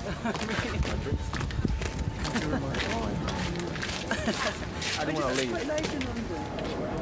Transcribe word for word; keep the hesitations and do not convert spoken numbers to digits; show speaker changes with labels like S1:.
S1: I didn't want to leave.
S2: Quite nice in London.